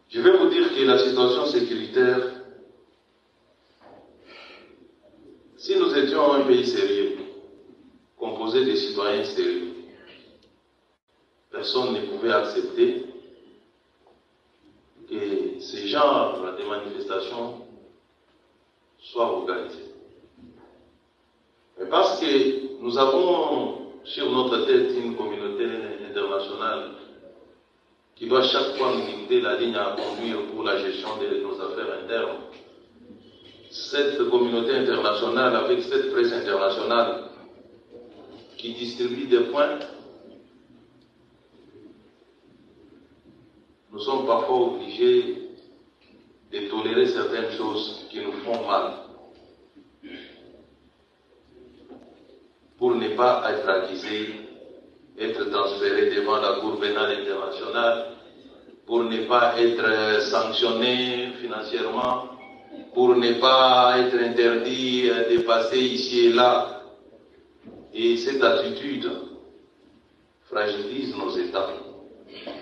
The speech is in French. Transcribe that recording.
Je vais vous dire que la situation sécuritaire, si nous étions un pays sérieux, composé de citoyens sérieux, personne ne pouvait accepter que ce genre de manifestations soient organisées. Mais parce que nous avons sur notre tête une communauté internationale qui doit chaque fois nous dicter la ligne à conduire pour la gestion de nos affaires internes. Cette communauté internationale, avec cette presse internationale qui distribue des points, nous sommes parfois obligés de tolérer certaines choses qui nous font mal pour ne pas être accusés, être transférés devant la Cour pénale internationale, pour ne pas être sanctionnés financièrement, pour ne pas être interdit de passer ici et là. Et cette attitude fragilise nos États.